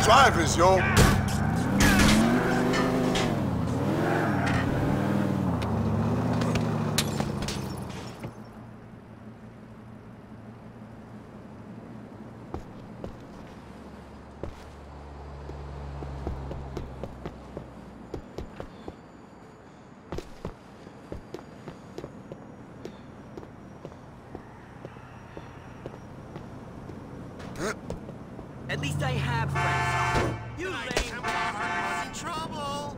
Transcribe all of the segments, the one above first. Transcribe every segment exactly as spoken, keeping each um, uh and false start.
drivers, yo. At least I have friends. You lame Templars in trouble.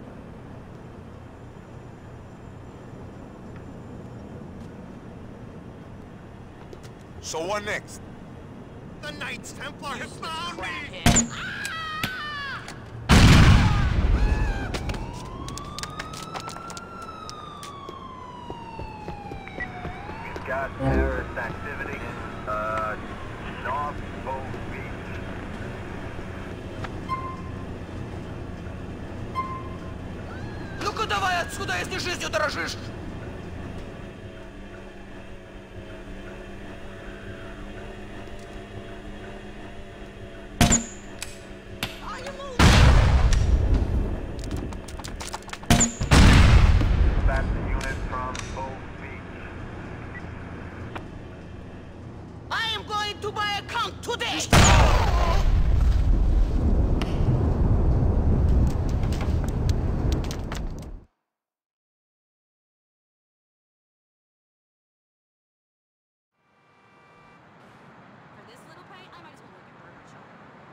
So what next? The Knights Templar have found me. We've got terrorist activity in uh, North Bow Beach. Ну-ка давай отсюда, если жизнью дорожишь! That's the unit from Bow Beach. I am going to buy a count today! For this little paint, I might as well look at Burger Shop.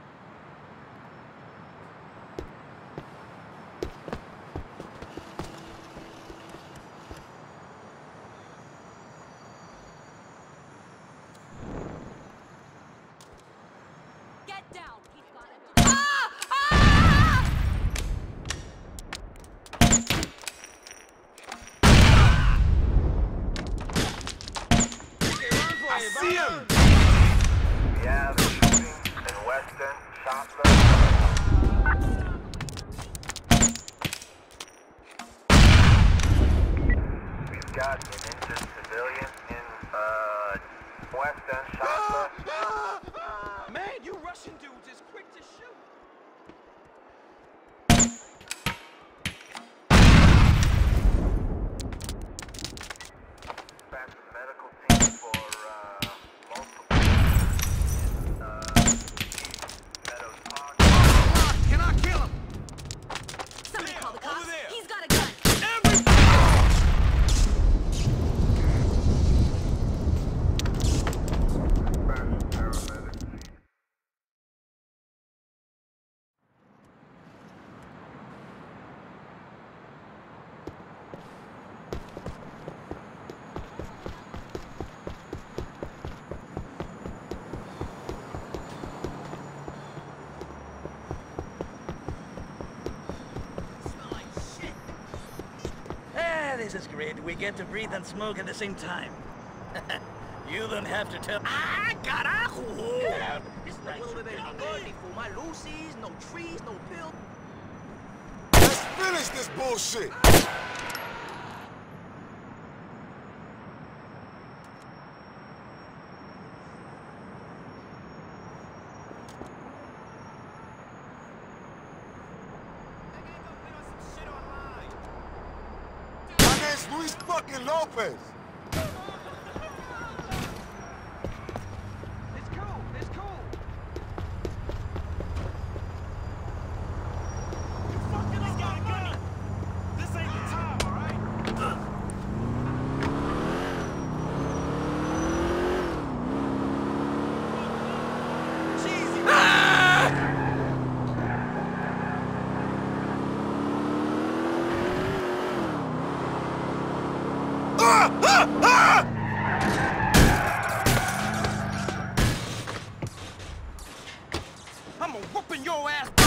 Get down! He's got it. Ah! Ah! I see him! We have a shooting in Western Shopland. We've got an injured civilian in uh, Western Shopland. Man, you Russian dudes is quick to shoot! Dispatch the medical team for uh, multiple in uh, East Meadows Park. Can I kill him? Somebody call the Over cops. there. He's got a gun. Dispatch paramedics. Ah, this is great. We get to breathe and smoke at the same time. You don't have to tell. Ah, carajo! It's No nice puedo to beber tell licor, me. ni fumar lucis, no trees, no pills. Let's finish this bullshit! My name's Luis fucking Lopez. It's cool, it's cool. You fucking up got a gun. This ain't the time, all right? Cheesy. Ah! Ah! Ah! I'm a whooping your ass. We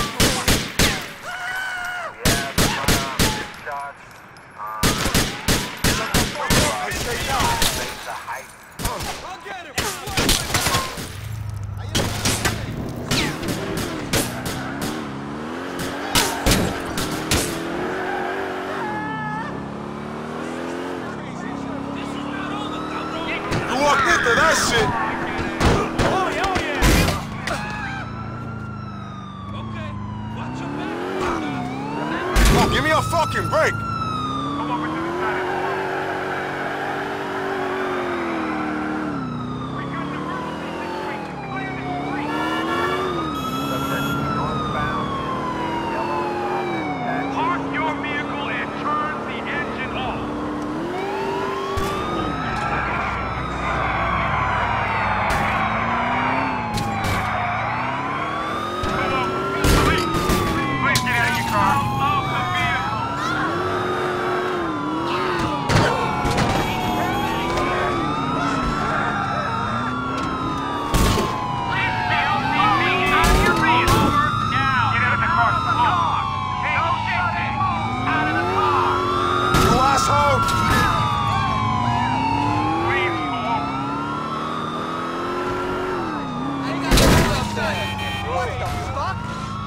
have a firearm discharge on I say now. Mesa Heights. I'll get him. You walked into that shit. Oh, yeah, oh, yeah. Okay. fucking break! Come over to the side of the road. We got an emergency situation. Clear the street. Subject northbound in the yellow office taxi. Park your vehicle and turn the engine off. Pull over. Please. Please get out of your car. Off the vehicle. You asshole! What the fuck?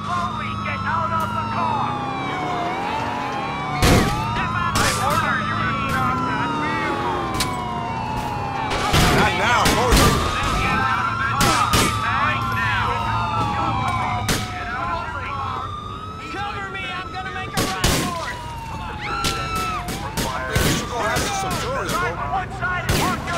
Not now, Moses. Cover me! I'm gonna make a run for it! You should go have some tourists, bro.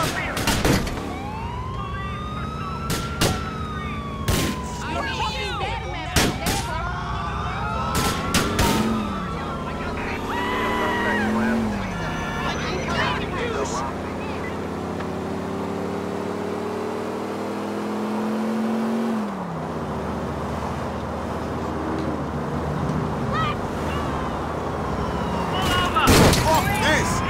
Fuck this!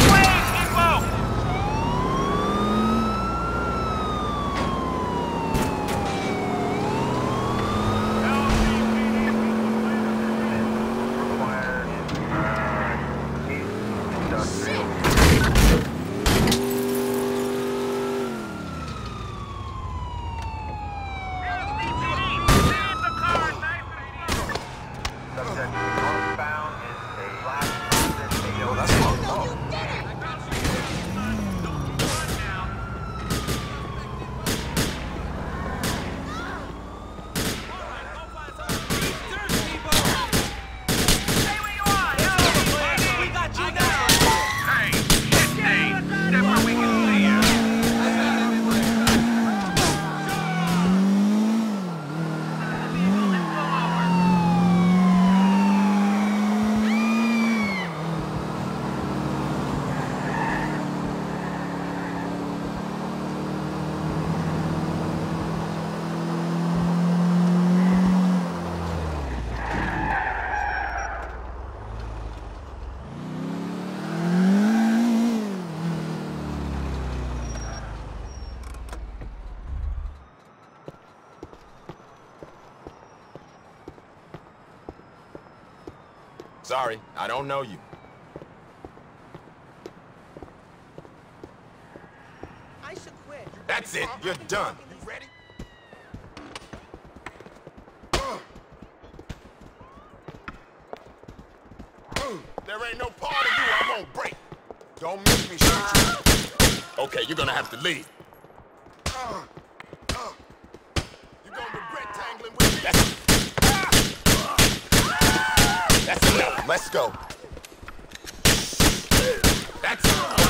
Subject northbound is a black Honda Yo, eight oh that's six. fucked up. Hey, shit, Dave. Step where we can see you. Sorry, I don't know you. I should quit. That's it, you're done. You ready? There ain't no part of you I won't break. Don't make me shoot you. Okay, you're gonna have to leave. You're gonna regret tangling with me. That's, that's enough. Let's go. That's it.